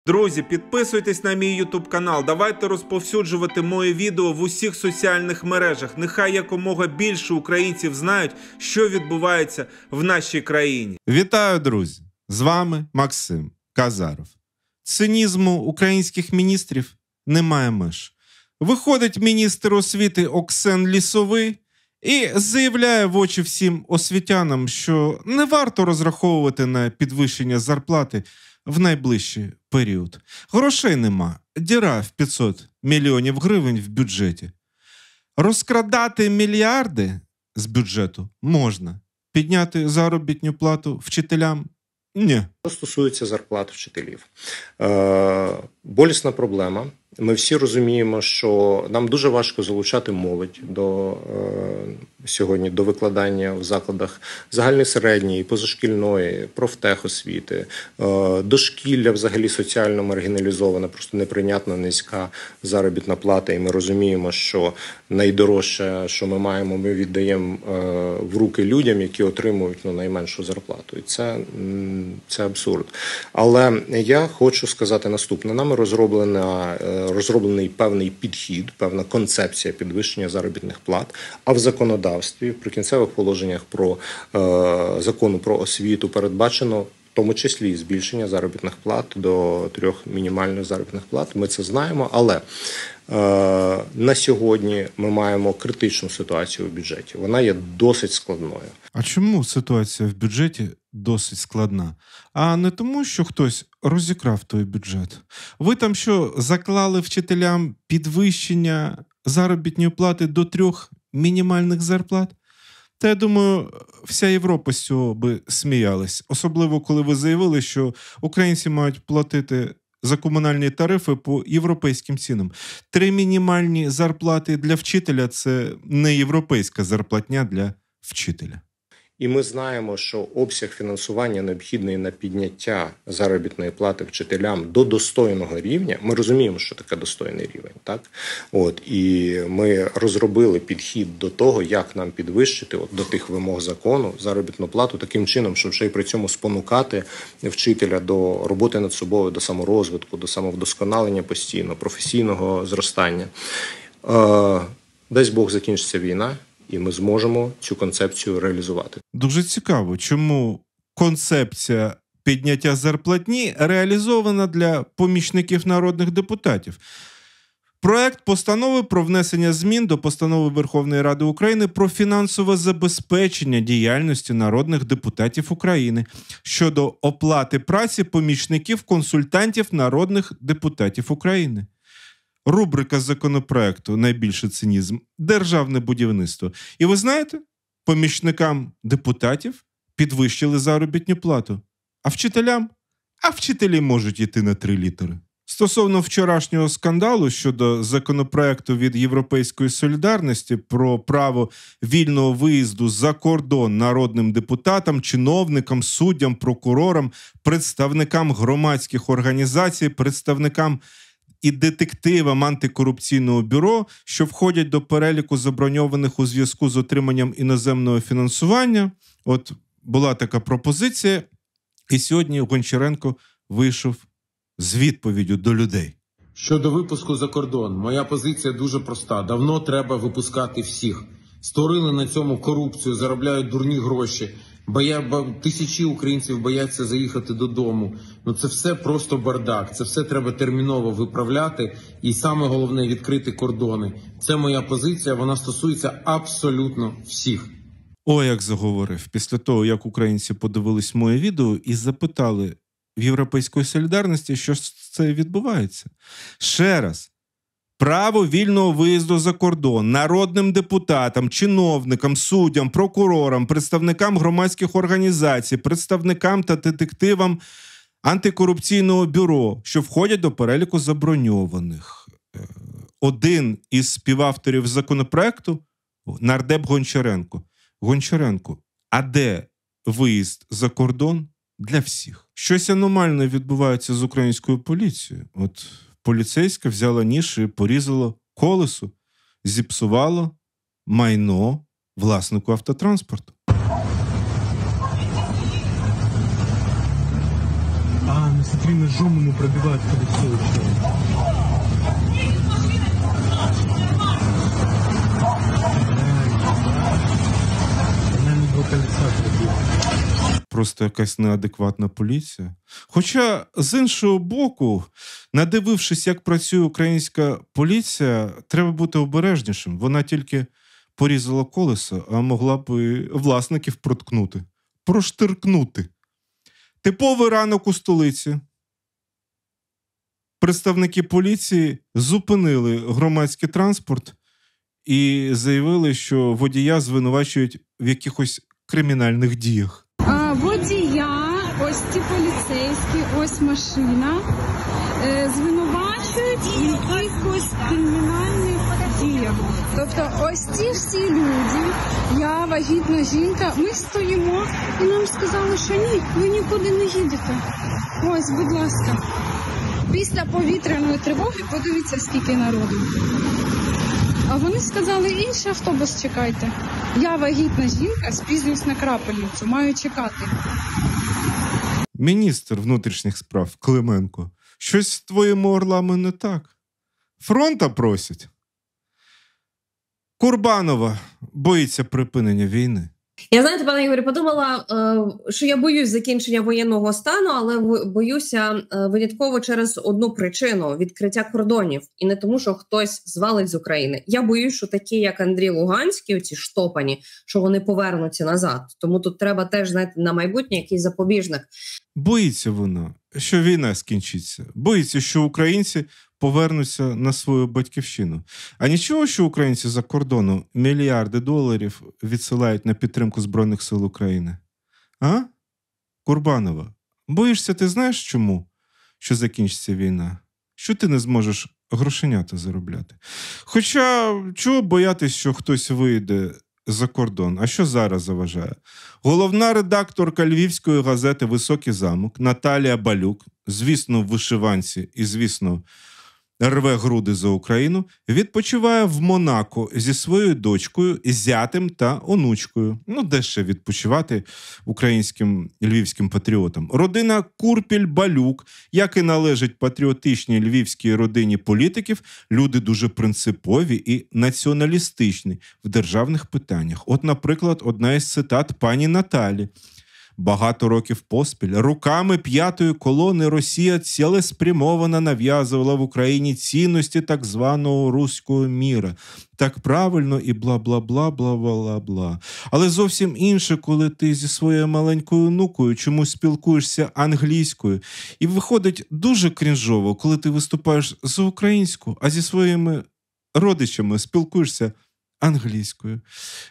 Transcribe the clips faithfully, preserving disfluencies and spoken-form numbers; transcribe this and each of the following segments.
Друзі, підписуйтесь на мій ютуб канал, давайте розповсюджувати мої відео в усіх соціальних мережах. Нехай якомога більше українців знають, що відбувається в нашій країні. Вітаю, друзі! З вами Максим Казаров. Цинізму українських міністрів немає меж. Виходить міністр освіти Оксен Лісовий і заявляє в очі всім освітянам, що не варто розраховувати на підвищення зарплати в найближчий період. Грошей нема, діра в п'ятсот мільйонів гривень в бюджеті. Розкрадати мільярди з бюджету можна. Підняти заробітну плату вчителям – ні. Що стосується зарплат вчителів. Е, болісна проблема. Ми всі розуміємо, що нам дуже важко залучати молодь до, е, сьогодні до викладання в закладах загальної середньої, позашкільної, профтехосвіти. Е, дошкілля взагалі соціально маргіналізоване, просто неприйнятно низька заробітна плата. І ми розуміємо, що найдорожче, що ми маємо, ми віддаємо е, в руки людям, які отримують ну, найменшу зарплату. І це, це абсурд. Але я хочу сказати наступне. Нами розроблена розроблений певний підхід, певна концепція підвищення заробітних плат, а в законодавстві, в прикінцевих положеннях про е, закону про освіту передбачено в тому числі збільшення заробітних плат до трьох мінімальних заробітних плат. Ми це знаємо, але е, на сьогодні ми маємо критичну ситуацію в бюджеті. Вона є досить складною. А чому ситуація в бюджеті досить складна? А не тому, що хтось розікрав той бюджет. Ви там що, заклали вчителям підвищення заробітної плати до трьох мінімальних зарплат? Та я думаю, вся Європа з цього би сміялась. Особливо, коли ви заявили, що українці мають платити за комунальні тарифи по європейським цінам. Три мінімальні зарплати для вчителя – це не європейська зарплатня для вчителя. І ми знаємо, що обсяг фінансування необхідний на підняття заробітної плати вчителям до достойного рівня. Ми розуміємо, що таке достойний рівень, так? От, і ми розробили підхід до того, як нам підвищити от, до тих вимог закону заробітну плату таким чином, щоб ще й при цьому спонукати вчителя до роботи над собою, до саморозвитку, до самовдосконалення постійно, професійного зростання. Е, дасть Бог закінчиться війна, і ми зможемо цю концепцію реалізувати. Дуже цікаво, чому концепція підняття зарплатні реалізована для помічників народних депутатів. Проект постанови про внесення змін до постанови Верховної Ради України про фінансове забезпечення діяльності народних депутатів України щодо оплати праці помічників-консультантів народних депутатів України. Рубрика законопроекту «Найбільший цинізм» – державне будівництво. І ви знаєте, помічникам депутатів підвищили заробітну плату. А вчителям? А вчителі можуть йти на три літери. Стосовно вчорашнього скандалу щодо законопроекту від Європейської солідарності про право вільного виїзду за кордон народним депутатам, чиновникам, суддям, прокурорам, представникам громадських організацій, представникам і детективам антикорупційного бюро, що входять до переліку заброньованих у зв'язку з отриманням іноземного фінансування. От була така пропозиція, і сьогодні Гончаренко вийшов з відповіддю до людей. Щодо випуску за кордон, моя позиція дуже проста. Давно треба випускати всіх. Створили на цьому корупцію, заробляють дурні гроші. Боя... Тисячі українців бояться заїхати додому. Ну це все просто бардак. Це все треба терміново виправляти. І саме головне – відкрити кордони. Це моя позиція, вона стосується абсолютно всіх. О, як заговорив. Після того, як українці подивились моє відео і запитали в Європейської солідарності, що це відбувається. Ще раз. Право вільного виїзду за кордон народним депутатам, чиновникам, суддям, прокурорам, представникам громадських організацій, представникам та детективам антикорупційного бюро, що входять до переліку заброньованих. Один із співавторів законопроекту – нардеп Гончаренко. Гончаренко, а де виїзд за кордон для всіх? Щось аномальне відбувається з українською поліцією. От поліцейська взяла ніж і порізала колесо, зіпсувала майно власнику автотранспорту. А, Смотри, ножом ему пробивают колесо еще. Она ему два колеса пробила. Просто якась неадекватна поліція. Хоча, з іншого боку, надивившись, як працює українська поліція, треба бути обережнішим. Вона тільки порізала колесо, а могла б і власників проткнути. Проштиркнути. Типовий ранок у столиці. Представники поліції зупинили громадський транспорт і заявили, що водія звинувачують в якихось кримінальних діях. А, водія, ось ці поліцейські, ось машина, е, звинувачують в якихось кримінальних діях. Тобто ось ці всі люди, я вагітна жінка, ми стоїмо і нам сказали, що ні, ви нікуди не їдете. Ось, будь ласка. Після повітряної тривоги подивіться, скільки народу. А вони сказали, інший автобус чекайте. Я вагітна жінка, спізнююсь на крапельницю, маю чекати. Міністр внутрішніх справ Клименко, щось з твоїми орлами не так. Фронта просять. Курбанова боїться припинення війни. Я, знаєте, пане Ігорі, подумала, що я боюсь закінчення воєнного стану, але боюся винятково через одну причину – відкриття кордонів. І не тому, що хтось звалить з України. Я боюсь, що такі, як Андрій Луганський, оці штопані, що вони повернуться назад. Тому тут треба теж, знаєте, на майбутнє якийсь запобіжник. Боїться вона, що війна скінчиться. Боїться, що українці повернуться на свою батьківщину. А нічого, що українці за кордону мільярди доларів відсилають на підтримку Збройних сил України? А? Курбанова, боїшся, ти знаєш чому? Що закінчиться війна? Що ти не зможеш грошенята заробляти? Хоча, чого боятись, що хтось вийде за кордон? А що зараз заважає? Головна редакторка львівської газети «Високий замок» Наталія Балюк, звісно, в вишиванці і, звісно, рве груди за Україну, відпочиває в Монако зі своєю дочкою, зятем та онучкою. Ну, де ще відпочивати українським львівським патріотам? Родина Курпіль-Балюк, як і належить патріотичній львівській родині політиків, люди дуже принципові і націоналістичні в державних питаннях. От, наприклад, одна із цитат пані Наталі. Багато років поспіль руками п'ятої колони Росія цілеспрямовано нав'язувала в Україні цінності так званого руського міра. Так правильно і бла-бла-бла-бла-бла-бла. Але зовсім інше, коли ти зі своєю маленькою онукою чомусь спілкуєшся англійською. І виходить дуже крінжово, коли ти виступаєш за українську, а зі своїми родичами спілкуєшся англійською.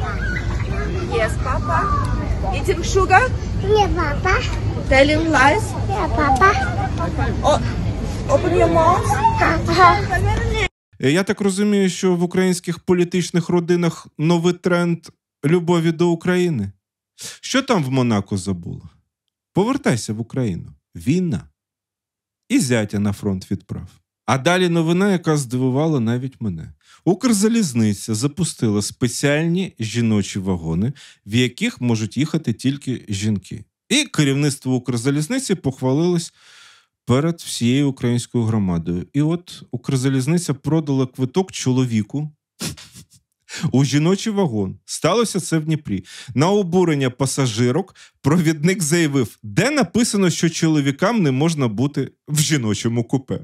Yes, Papa. Eating sugar? Yeah, Papa. Telling lies? Yeah, Papa. Oh, open your mouth. Papa. Я так розумію, що в українських політичних родинах новий тренд любові до України. Що там в Монако забула? Повертайся в Україну. Війна. І зятя на фронт відправ. А далі новина, яка здивувала навіть мене. Укрзалізниця запустила спеціальні жіночі вагони, в яких можуть їхати тільки жінки. І керівництво Укрзалізниці похвалилось перед всією українською громадою. І от Укрзалізниця продала квиток чоловіку у жіночий вагон. Сталося це в Дніпрі. На обурення пасажирок провідник заявив, де написано, що чоловікам не можна бути в жіночому купе.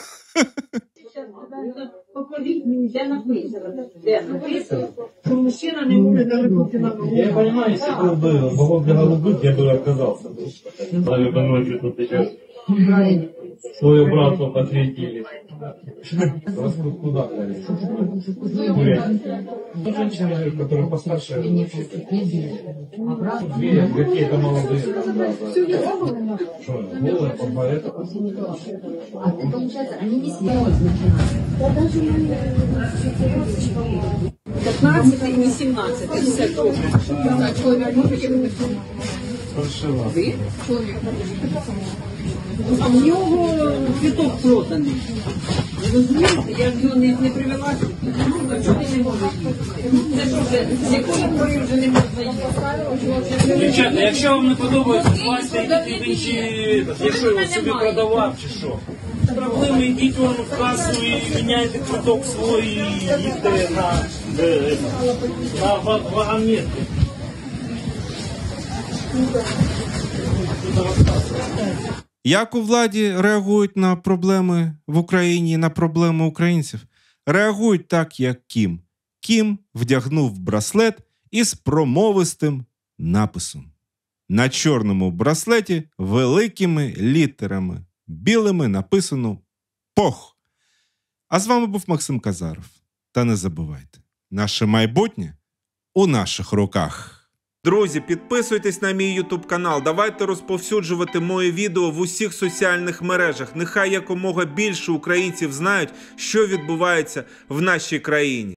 Покажіть мені, де написано, де написано, що мужчина не може залишити на вагон. Я понимаю, если бы был вагон для голубых, я бы оказался. Дали бы ночью тут еще свое братство посвятили. Куда, женщины, которые постарше, какие-то молодые. Что, голые, поэты? А получается, они не серьезно. пятнадцатый и не семнадцатый. Все добре. А человек может ехать? Фальшиво. Вы? Человек. А в нього квиток проданий. Ви розумієте, я ж його не, не привела сюди. Ну, а чого не може їсти? Це що вже, з якої пори вже не можна їсти? Дівчата, якщо вам не подобається, власне, йдіть в інші, якщо його собі продавав чи що. Проблеми, йдіть вон в касу і міняйте квиток свій і їдьте на, е, на ва- вагонетки. Як у владі реагують на проблеми в Україні, на проблеми українців? Реагують так, як Кім. Кім вдягнув браслет із промовистим написом. На чорному браслеті великими літерами білими написано «Пох». А з вами був Максим Казаров. Та не забувайте, наше майбутнє у наших руках. Друзі, підписуйтесь на мій ютуб канал, давайте розповсюджувати мої відео в усіх соціальних мережах. Нехай якомога більше українців знають, що відбувається в нашій країні.